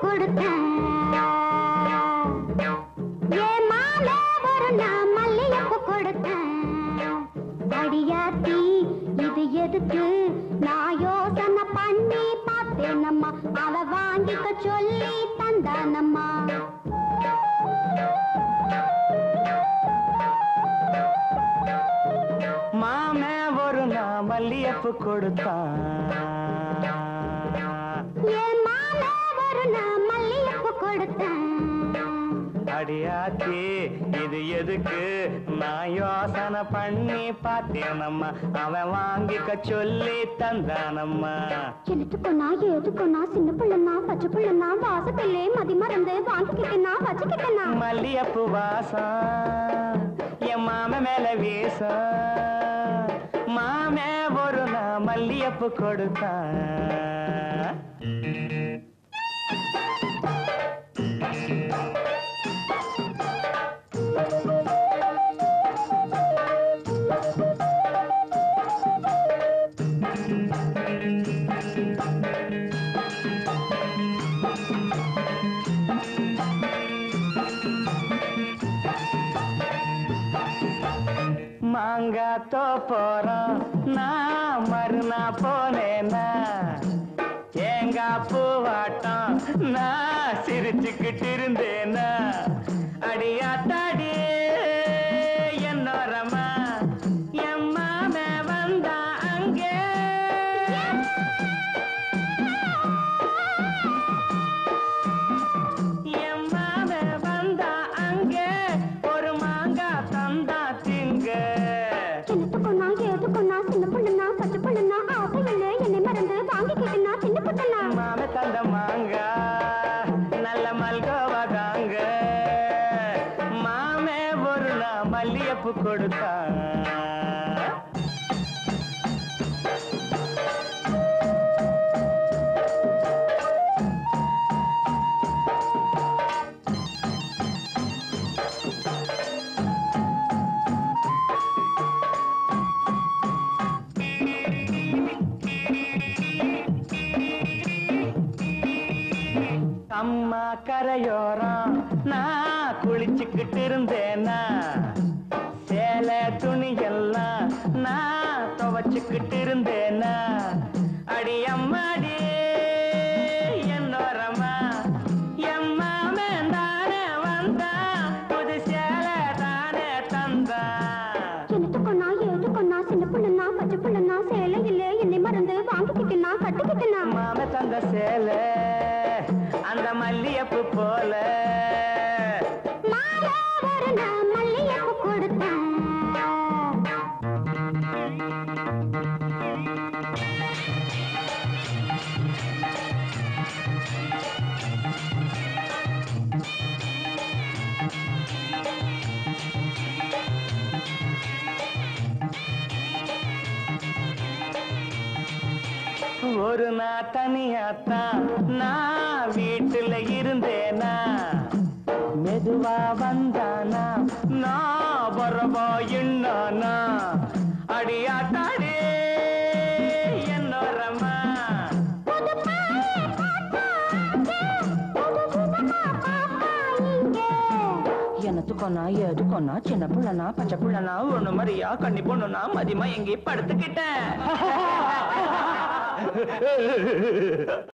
கொடுத்தேன் ஏன் மாலை ஒரு நான் மல்லியப்பு கொடுத்தேன் அடியாத்தி இது எதுக்கு நான் யோசனை பண்ணி பார்த்தேனம்மா அவ வாங்கிக்க சொல்லி தந்தானம்மா மாமே ஒரு நான் மல்லியப்பு கொடுத்தான் ஏன் மாலை ஒரு நான் மல்லியப்பு கொடுத்தேன் அடியாத்தி இது எதுக்கு நான் யோசனை பண்ணி பார்த்தேனம்மா அவன் வாங்கிக்க சொல்லி தந்தானம்மா எழுத்துக்கொன்னா ஏதுக்கொன்னா சின்ன பிள்ளைனா பச்சை பிள்ளைனா வாசத்திலே மதி மறந்து வாங்கிக்கிட்டேனா வச்சுக்கிட்டேனா மல்லியப்பு வாசம் என் மாம மேல வீசம் மாமே ஒரு நான் மல்லியப்பு கொடுத்தான் மாங்காத்தோ போறோம் நான் மறுநா போனேன்னா ஏங்கா பூவாட்டம் நான் சிரிச்சுக்கிட்டு இருந்தேனா அடியாத்தாடி என்னோரமா என் மாமே வந்தா அங்கே என் மாமே வந்தா அங்கே ஒரு மாங்கா தந்தா திங்க எழுத்துக்கொன்னா ஏதுக்கொன்னா சின்ன பிள்ளைனா பச்சை பிள்ளைனா ஆசையிலே என்னை மறந்து வாங்கிக்கிட்டேனா சின்ன பிள்ளைனா மாமே தந்த மாங்கா நல்ல மல்கோவா தாங்க மாமே ஒரு நான் மல்லியப்பு கொடுத்தா அம்மா கரையோரம் நான் குளிச்சுக்கிட்டு இருந்தேனா சேலை துணியெல்லாம் நான் துவச்சுக்கிட்டு இருந்தேனா அடி அம்மாடி என்னோரமா எம்மாமே தானே வந்தா புது சேலை தானே தந்தா எழுத்துக்கொன்னா ஏதுக்கொன்னா சின்ன பிள்ளைனா பச்சை பிள்ளைனா சேலையிலே என்னை மறந்து வாங்கிக்கிட்டேனா கட்டிக்கிட்டேனா மாமே தந்த சேலை அந்த மல்லியப்பு போல மாலை ஒரு நான் மல்லியப்பு கொடுத்தேன் ஒரு நாள் தனியாத்தான் நான் வீட்டுல இருந்தேனா மெதுவா வந்தானா நான் வரவா என்னானா அடியாத்தாடே என்னோரமா எனத்துக்கொன்னா ஏதுக்கொன்னா சின்ன புள்ளனா பச்சை புள்ளனா ஒண்ணு மாதிரியா கண்ணி பொண்ணுனா மதியமா எங்கே படுத்துக்கிட்டேன்